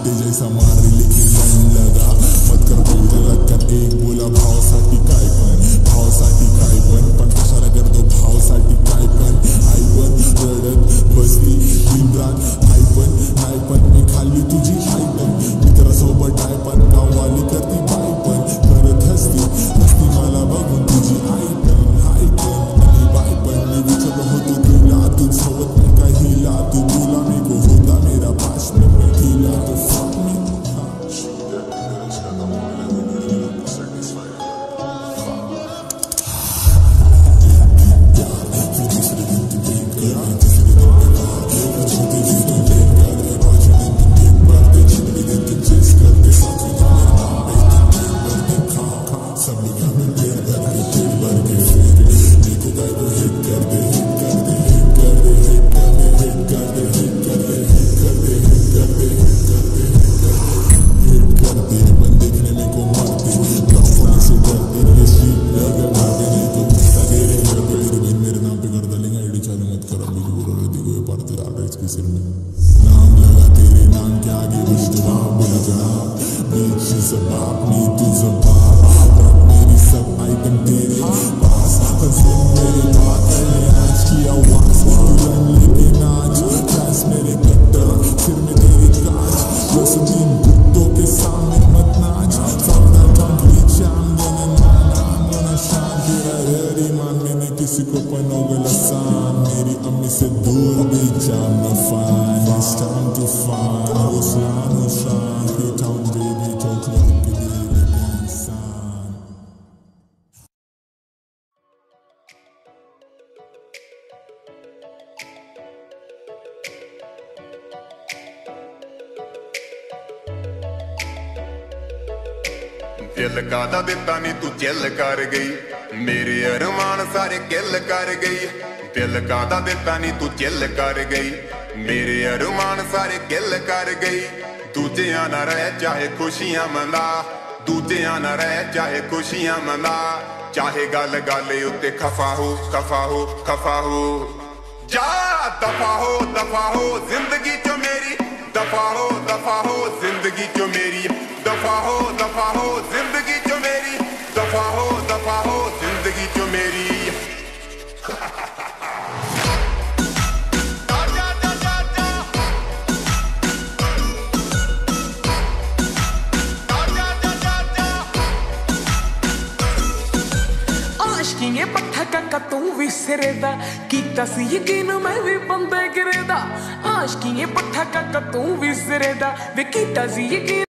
अंडे जैसा मारे लेकिन मन लगा मत कर बोल जगत कर एक बोला भावासाठी काय पण कशाला करतो भावासाठी काय पण आई पण रडत बसली दिनरात आई पण मी खाल्ली तुझी आई पण मित्रासोबत आई पण गाववाली करती बाई पण करत हसती मला बघून तुझी आई पण आणि बाई पण मी विचारलं होतो तुला तू सोबत नाही का हिला तू तुला मी को होता मेरा पास में मैं हिला तो fuck me नाम लगा तेरे नाम के आगे कुछ जवाब लगा बीच जवाब नहीं तू जवाब रख मेरी सब आइटम तेरे पास हंसी मेरे बात है आज की आवाज दुल्हन लेके नाच क्लास मेरे कट्टर सिर में तेरी काज दिन कुत्तों के सामने मत नाच सावधान कंप्लीट I'm gonna shine तेरा हरी मान मैंने किसी को पनोगल आसान मेरी अम्मी से दूर भी जाना fine it's time to find Ruslan P-Town baby talk like a daily son दिल कादा दिता नी तू चिल कर गई मेरे अरमान सारे किल कर गई दिल कादा दिता नी तू चिल कर गई मेरे अरमान सारे किल कर गई दूजियां ना रह चाहे खुशियां मना दूजियां ना रह चाहे खुशियां मना चाहे गल गल उत्ते खफा हो जा दफा हो जिंदगी चो मेरी दफा हो जिंदगी चो मेरी दफा हो जिंदगी चो मेरी दफा हो जिंदगी चो मेरी आशकिए पट्ठा काका तू भी सिरे दा कीता सी यकीन मैं भी बंदे गिरे दा आशकिए पट्ठा काका तू भी सिरे दा वे कीता सी यकीन